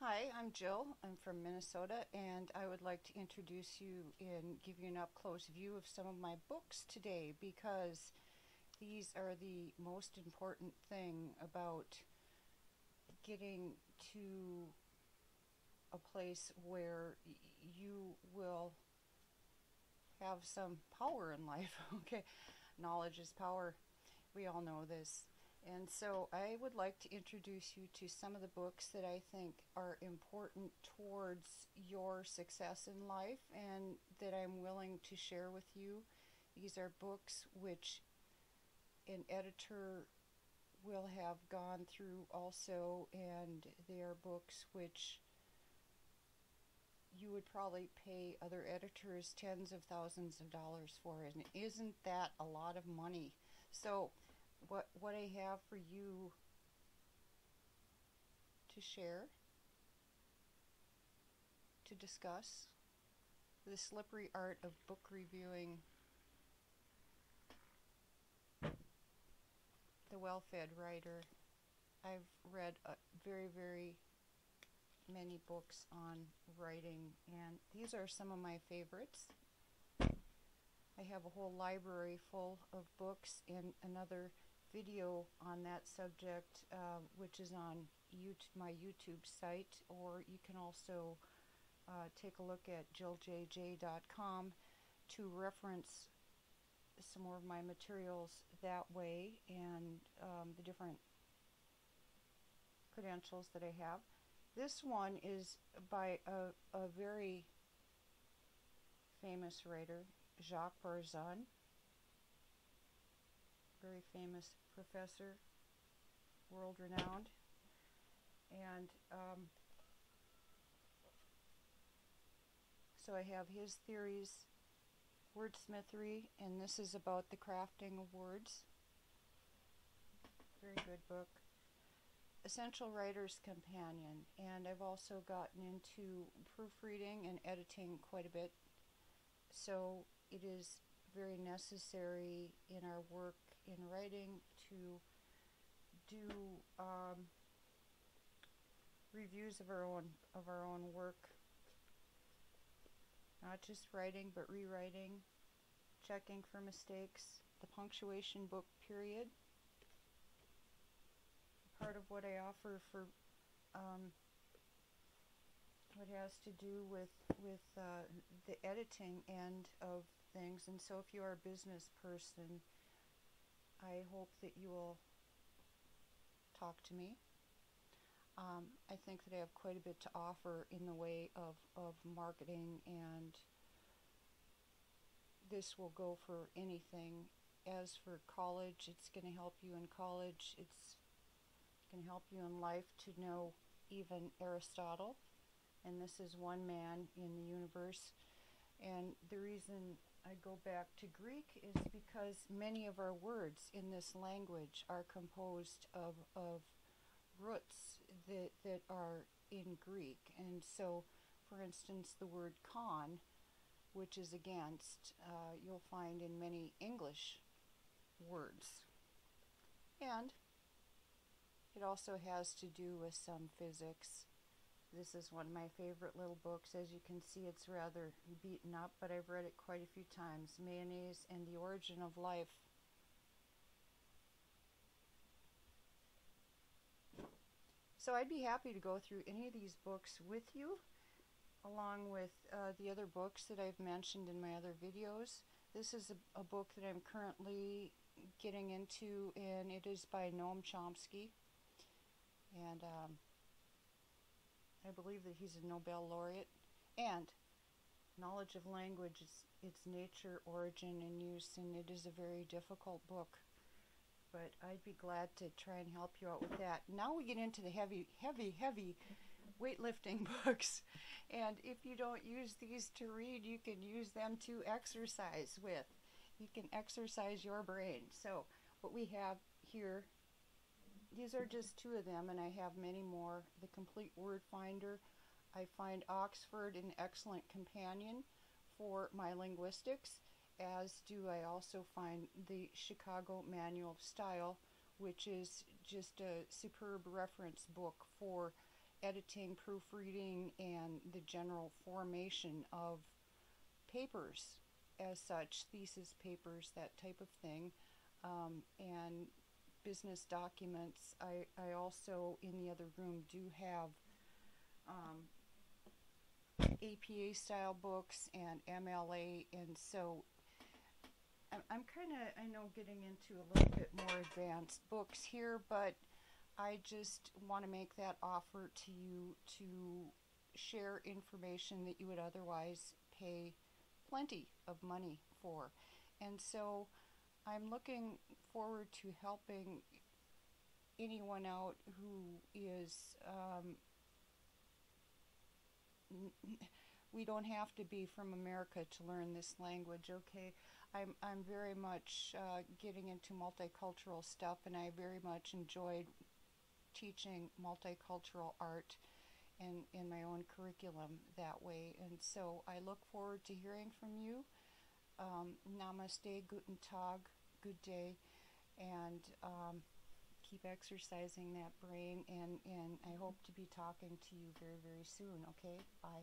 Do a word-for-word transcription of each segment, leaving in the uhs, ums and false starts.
Hi, I'm Jill. I'm from Minnesota, and I would like to introduce you and give you an up-close view of some of my books today because these are the most important thing about getting to a place where y- you will have some power in life. Okay, knowledge is power. We all know this. And so I would like to introduce you to some of the books that I think are important towards your success in life and that I'm willing to share with you. These are books which an editor will have gone through also, and they are books which you would probably pay other editors tens of thousands of dollars for, and isn't that a lot of money? So what what I have for you to share, to discuss, the slippery art of book reviewing, the well-fed writer. I've read a very, very many books on writing, and these are some of my favorites. I have a whole library full of books and another video on that subject, uh, which is on YouTube, my YouTube site, or you can also uh, take a look at jill j j dot com to reference some more of my materials that way, and um, the different credentials that I have. This one is by a, a very famous writer, Jacques Barzun, very famous professor, world renowned, and um, so I have his theories, wordsmithery, and this is about the crafting of words. Very good book. Essential Writer's Companion, and I've also gotten into proofreading and editing quite a bit, so it is very necessary in our work in writing to do um, reviews of our own of our own work, not just writing but rewriting, checking for mistakes, the punctuation book period. Part of what I offer for um, what has to do with with uh, the editing end of things. And so if you are a business person, I hope that you will talk to me. Um, I think that I have quite a bit to offer in the way of, of marketing, and this will go for anything. As for college, it's going to help you in college. It's going to help you in life to know even Aristotle, and this is one man in the universe. And the reason I go back to Greek is because many of our words in this language are composed of, of roots that, that are in Greek. And so, for instance, the word con, which is against, uh, you'll find in many English words. And it also has to do with some physics. This is one of my favorite little books. As you can see, it's rather beaten up, but I've read it quite a few times. Mayonnaise and the Origin of Life. So I'd be happy to go through any of these books with you, along with uh, the other books that I've mentioned in my other videos. This is a, a book that I'm currently getting into, and it is by Noam Chomsky. And um, I believe that he's a Nobel laureate. And Knowledge of Language, is its nature, origin, and use, and it is a very difficult book. But I'd be glad to try and help you out with that. Now we get into the heavy, heavy, heavy weightlifting books. And if you don't use these to read, you can use them to exercise with. You can exercise your brain. So what we have here, these are just two of them, and I have many more. The Complete Word Finder. I find Oxford an excellent companion for my linguistics, as do I also find the Chicago Manual of Style, which is just a superb reference book for editing, proofreading, and the general formation of papers as such, thesis papers, that type of thing, um, and business documents. I, I also, in the other room, do have um, A P A style books and M L A, and so I'm, I'm kind of, I know, getting into a little bit more advanced books here, but I just want to make that offer to you to share information that you would otherwise pay plenty of money for. And so I'm looking forward to helping anyone out who is, um, we don't have to be from America to learn this language, okay? I'm, I'm very much uh, getting into multicultural stuff, and I very much enjoyed teaching multicultural art in, in my own curriculum that way. And so I look forward to hearing from you. Um, namaste, guten tag, good day, and um, keep exercising that brain, and, and I hope to be talking to you very, very soon, okay? Bye.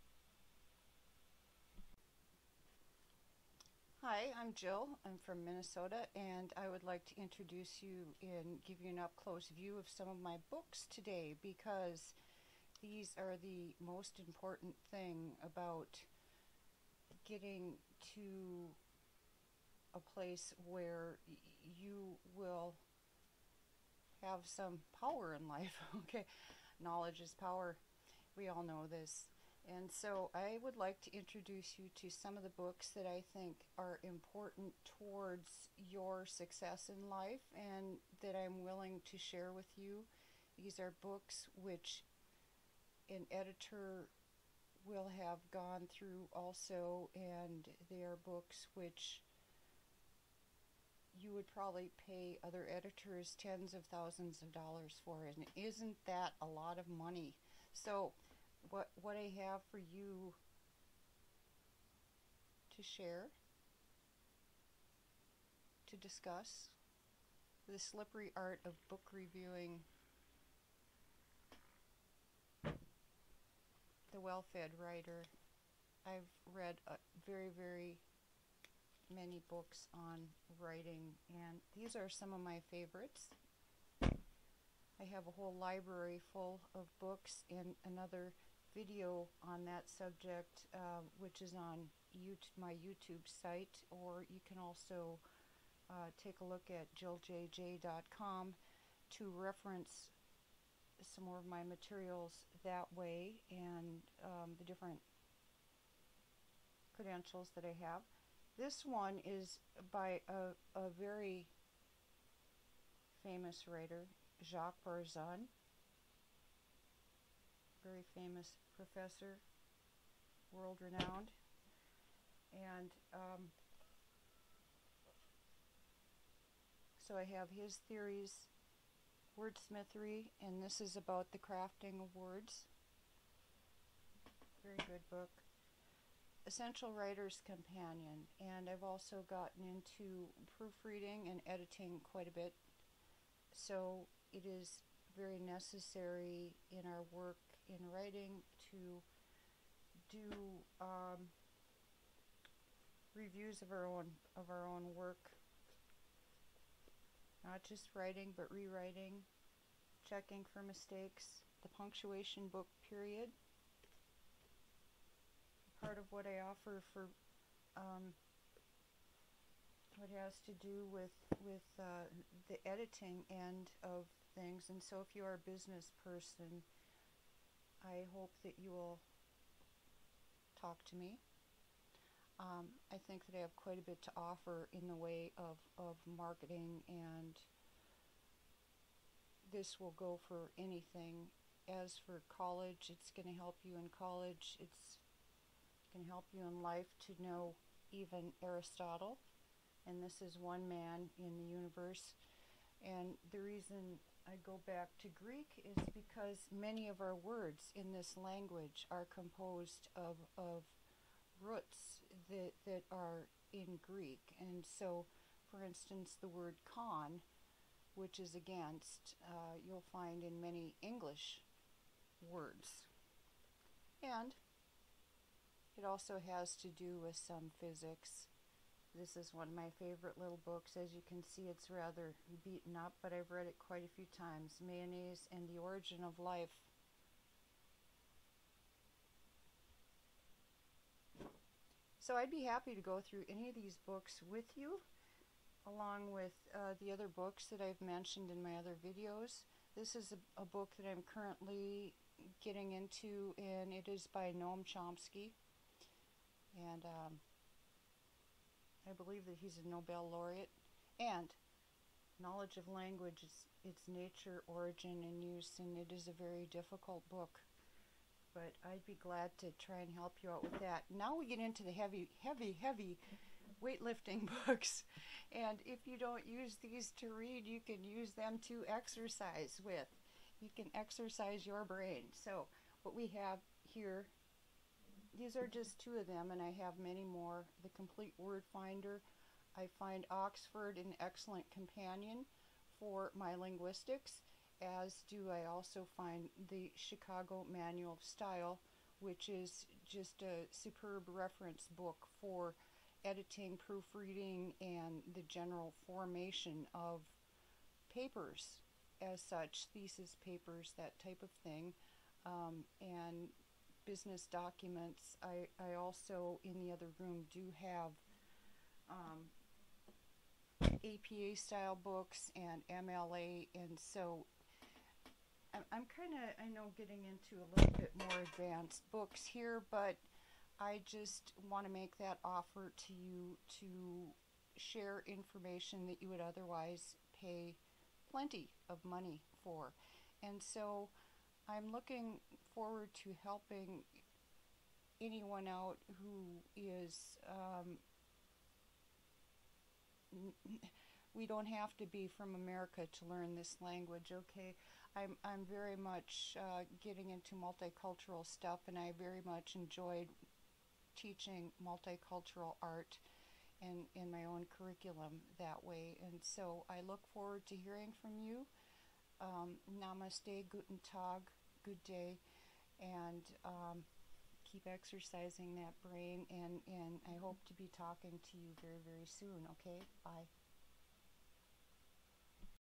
Hi, I'm Jill. I'm from Minnesota, and I would like to introduce you and give you an up-close view of some of my books today, because these are the most important thing about getting to a place where y you will have some power in life. Okay, knowledge is power. We all know this. And so I would like to introduce you to some of the books that I think are important towards your success in life and that I'm willing to share with you. These are books which an editor will have gone through also, and they are books which you would probably pay other editors tens of thousands of dollars for, and isn't that a lot of money? So what what I have for you to share, to discuss, the slippery art of book reviewing, the well-fed writer. I've read a very, very many books on writing, and these are some of my favorites. I have a whole library full of books and another video on that subject, uh, which is on YouTube, my YouTube site, or you can also uh, take a look at jill j j dot com to reference some more of my materials that way, and um, the different credentials that I have. This one is by a, a very famous writer, Jacques Barzun, very famous professor, world renowned, and um, so I have his theories, wordsmithery, and this is about the crafting of words. Very good book. Essential Writer's Companion, and I've also gotten into proofreading and editing quite a bit, so it is very necessary in our work in writing to do um, reviews of our own of our own work, not just writing but rewriting, checking for mistakes, the punctuation book period. Part of what I offer for um, what has to do with with uh, the editing end of things. And so if you are a business person, I hope that you will talk to me. Um, I think that I have quite a bit to offer in the way of, of marketing, and this will go for anything. As for college, it's going to help you in college. It's going to help you in life to know even Aristotle, and this is one man in the universe. And the reason I go back to Greek is because many of our words in this language are composed of, of roots that, that are in Greek. And so, for instance, the word con, which is against, uh, you'll find in many English words. And it also has to do with some physics. This is one of my favorite little books. As you can see, it's rather beaten up, but I've read it quite a few times. Mayonnaise and the Origin of Life. So I'd be happy to go through any of these books with you, along with uh, the other books that I've mentioned in my other videos. This is a, a book that I'm currently getting into, and it is by Noam Chomsky. And um, I believe that he's a Nobel laureate. And Knowledge of Language, is its nature, origin, and use, and it is a very difficult book. But I'd be glad to try and help you out with that. Now we get into the heavy, heavy, heavy weightlifting books. And if you don't use these to read, you can use them to exercise with. You can exercise your brain. So what we have here, these are just two of them, and I have many more. The Complete Word Finder. I find Oxford an excellent companion for my linguistics, as do I also find the Chicago Manual of Style, which is just a superb reference book for editing, proofreading, and the general formation of papers as such, thesis papers, that type of thing, um, and business documents. I, I also, in the other room, do have um, A P A style books and M L A, and so I'm kind of, I know, getting into a little bit more advanced books here, but I just want to make that offer to you to share information that you would otherwise pay plenty of money for. And so I'm looking forward to helping anyone out who is, um, we don't have to be from America to learn this language, okay? I'm, I'm very much uh, getting into multicultural stuff, and I very much enjoyed teaching multicultural art in, in my own curriculum that way. And so I look forward to hearing from you. Um, namaste, guten tag, good day, and um, keep exercising that brain, and, and I hope to be talking to you very, very soon, okay? Bye.